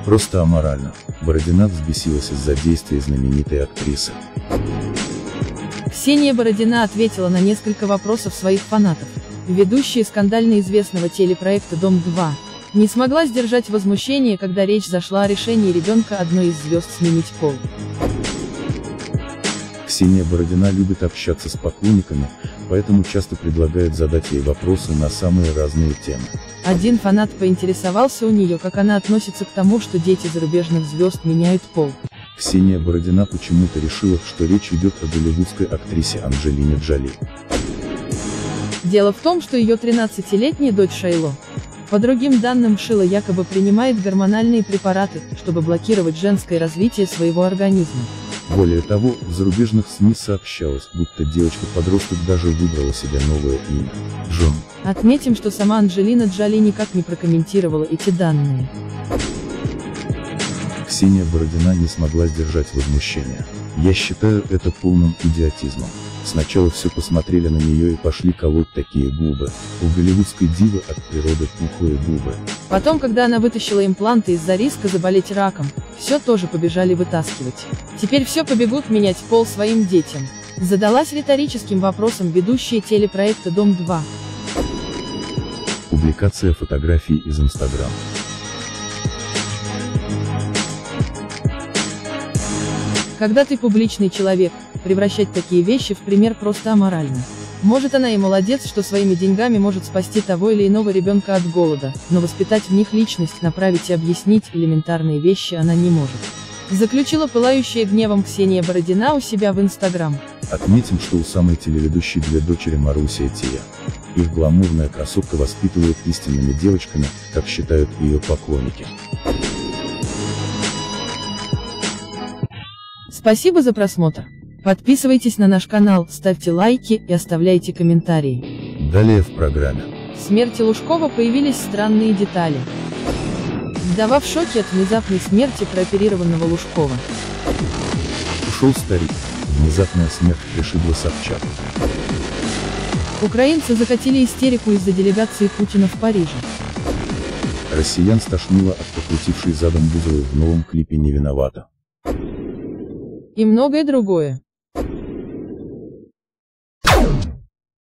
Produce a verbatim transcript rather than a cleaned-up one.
Просто аморально. Бородина взбесилась из-за действий знаменитой актрисы. Ксения Бородина ответила на несколько вопросов своих фанатов. Ведущая скандально известного телепроекта «Дом-два» не смогла сдержать возмущение, когда речь зашла о решении ребенка одной из звезд сменить пол. Ксения Бородина любит общаться с поклонниками, поэтому часто предлагает задать ей вопросы на самые разные темы. Один фанат поинтересовался у нее, как она относится к тому, что дети зарубежных звезд меняют пол. Ксения Бородина почему-то решила, что речь идет о голливудской актрисе Анджелине Джоли. Дело в том, что ее тринадцатилетняя дочь Шайло, по другим данным, Шила якобы принимает гормональные препараты, чтобы блокировать женское развитие своего организма. Более того, в зарубежных СМИ сообщалось, будто девочка-подросток даже выбрала себе новое имя – Джон. Отметим, что сама Анджелина Джоли никак не прокомментировала эти данные. Ксения Бородина не смогла сдержать возмущение. Я считаю это полным идиотизмом. Сначала все посмотрели на нее и пошли колоть такие губы. У голливудской дивы от природы пухлые губы. Потом, когда она вытащила импланты из-за риска заболеть раком, все тоже побежали вытаскивать. Теперь все побегут менять пол своим детям. Задалась риторическим вопросом ведущая телепроекта «Дом-два». Публикация фотографий из Инстаграм. Когда ты публичный человек, превращать такие вещи в пример просто аморально. Может, она и молодец, что своими деньгами может спасти того или иного ребенка от голода, но воспитать в них личность, направить и объяснить элементарные вещи она не может. Заключила пылающая гневом Ксения Бородина у себя в Инстаграм. Отметим, что у самой телеведущей две дочери Маруся и Тия. Их гламурная красотка воспитывает истинными девочками, как считают ее поклонники. Спасибо за просмотр. Подписывайтесь на наш канал, ставьте лайки и оставляйте комментарии. Далее в программе. В смерти Лужкова появились странные детали. Вдова в шоке от внезапной смерти прооперированного Лужкова. Ушел старик. Внезапная смерть пришибла Собчак. Украинцы закатили истерику из-за делегации Путина в Париже. Россиян стошнило от покрутившей задом Бузовой в новом клипе «Не виновата». И многое другое.